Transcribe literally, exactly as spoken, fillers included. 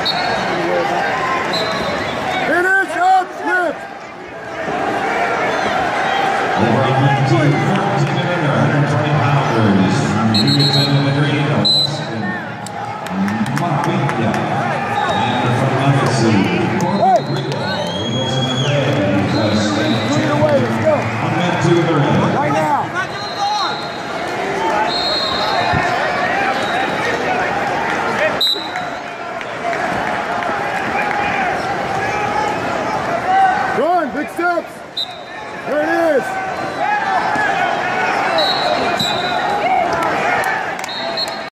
Finish up, slip. Over one fifteen, fourteen and under, one hundred twenty pounders from Hugoton in the green, Austin Mapinga. And from Legacy.